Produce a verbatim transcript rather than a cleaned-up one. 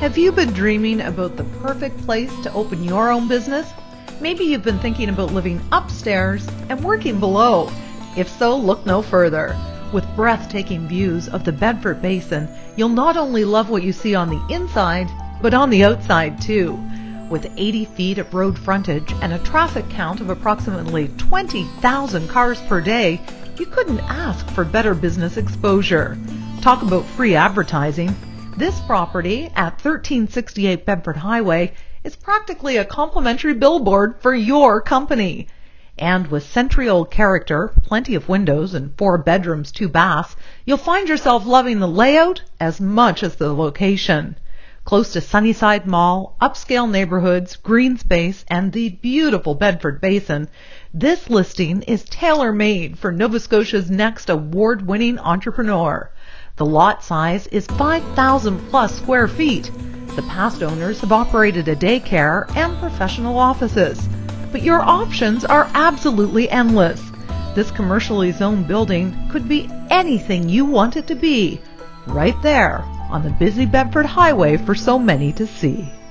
Have you been dreaming about the perfect place to open your own business? Maybe you've been thinking about living upstairs and working below. If so, look no further. With breathtaking views of the Bedford Basin, you'll not only love what you see on the inside, but on the outside too. With eighty feet of road frontage and a traffic count of approximately twenty thousand cars per day, you couldn't ask for better business exposure. Talk about free advertising. This property at thirteen sixty-eight Bedford Highway is practically a complimentary billboard for your company. And with century-old character, plenty of windows, and four bedrooms, two baths, you'll find yourself loving the layout as much as the location. Close to Sunnyside Mall, upscale neighborhoods, green space, and the beautiful Bedford Basin, this listing is tailor-made for Nova Scotia's next award-winning entrepreneur. The lot size is five thousand plus square feet. The past owners have operated a daycare and professional offices. But your options are absolutely endless. This commercially zoned building could be anything you want it to be, right there on the busy Bedford Highway for so many to see.